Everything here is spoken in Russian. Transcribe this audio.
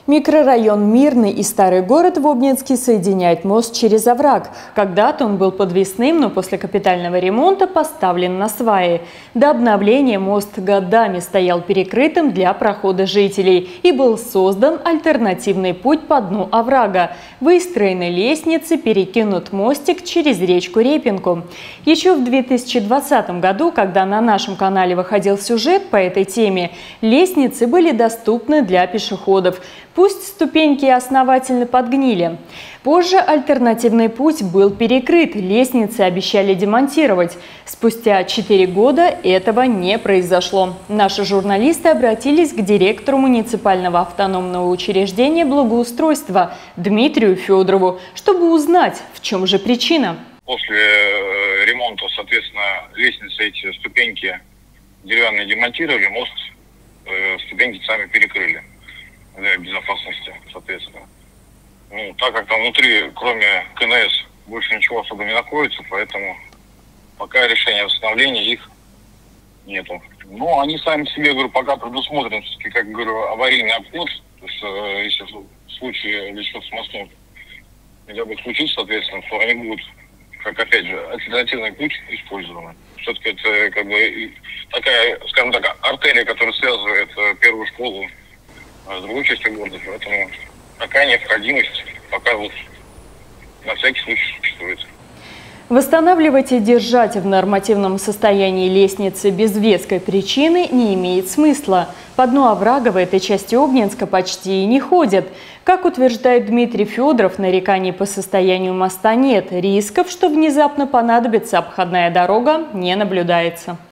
Микрорайон Мирный и Старый город в Обнинске соединяет мост через овраг. Когда-то он был подвесным, но после капитального ремонта поставлен на сваи. До обновления мост годами стоял перекрытым для прохода жителей и был создан альтернативный путь по дну оврага. Выстроены лестницы, перекинут мостик через речку Репинку. Еще в 2020 году, когда на нашем канале выходил сюжет по этой теме, лестницы были доступны для пешеходов. Пусть ступеньки основательно подгнили. Позже альтернативный путь был перекрыт, лестницы обещали демонтировать. Спустя 4 года этого не произошло. Наши журналисты обратились к директору муниципального автономного учреждения благоустройства Дмитрию Федорову, чтобы узнать, в чем же причина. После ремонта, соответственно, лестницы, эти ступеньки деревянные демонтировали, мост, ступеньки сами перекрыли для безопасности, соответственно. Ну, так как там внутри, кроме КНС, больше ничего особо не находится, поэтому пока решения восстановления их нету. Но они сами себе, говорю, пока предусмотрены, как говорю, аварийный обход, то есть если в случае влечет с мостом хотя бы случится, соответственно, то они будут, как опять же, альтернативный путь использованы. Все-таки это как бы такая, скажем так, артерия, которая связывает первую школу с другой частью города, поэтому такая необходимость пока вот на всякий случай существует. Восстанавливать и держать в нормативном состоянии лестницы без веской причины не имеет смысла. По дну оврага в этой части Обнинска почти и не ходят. Как утверждает Дмитрий Федоров, нареканий по состоянию моста нет. Рисков, что внезапно понадобится обходная дорога, не наблюдается.